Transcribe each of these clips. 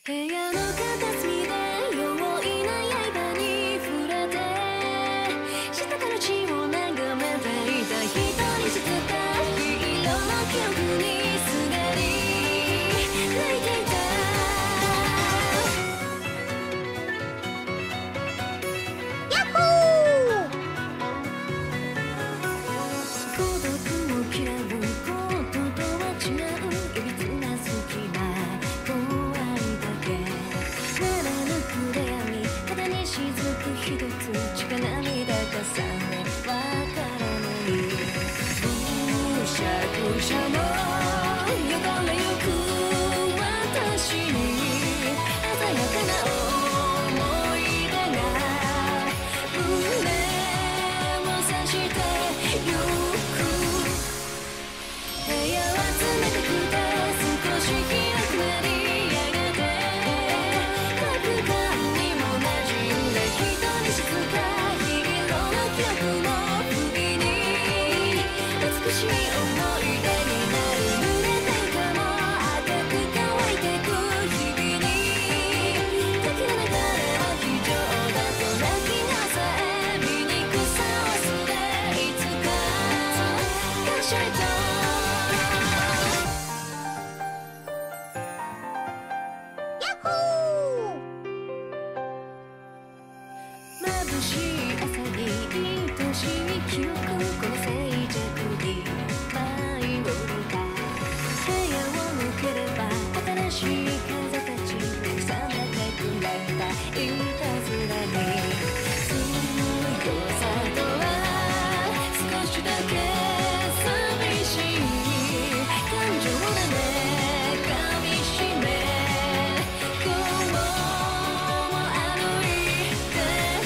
部屋の片隅で容易な刃に触れて下から血を眺めていた人に捨てた黄色の記憶にすがり泣いていたヤッホー孤独を嫌うこととは違ういびつな隙間怖いだけならぬくれ闇肌に雫一つ力に抱かされわからないぐしゃぐしゃの汚れゆく私に鮮やかな思い出が胸を刺してゆく部屋は冷たくて少し広くなりやがて角感にも馴染んで人に静か日々の記憶の不意に美しい思い出になる濡れた床も赤く乾いてく日々に時の流れは非常だと泣きなさえ醜さを忘れいつか感謝へと眩しい朝に愛しい記憶この静寂に舞い降りた部屋を抜ければ新しい風たちに冷めてくれたいたずらに強さとは少しだけ寂しい感情だね噛みしめ今日も歩いて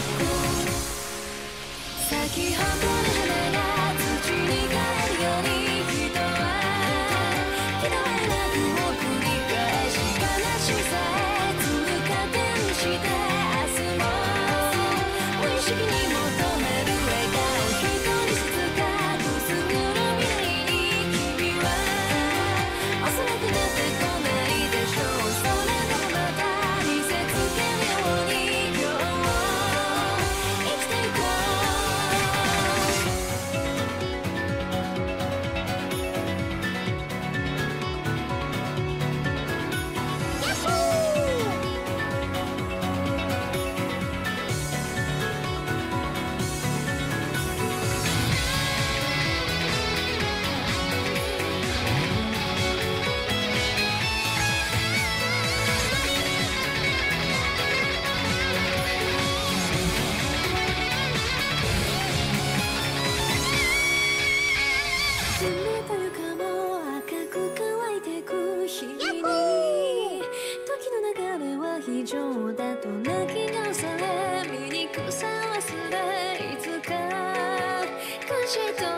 咲き誇る花が土に帰るように人は嫌われなくを繰り返し悲しさへ通過点して明日も無意識に求める笑顔一人静かくすぐる未来に君は幼くなってこないでしょうそれでもまた見せつけるように今日を生きていこう冷た床も赤く乾いてく日々に時の流れは非常だと泣き直され醜さ忘れいつか感謝と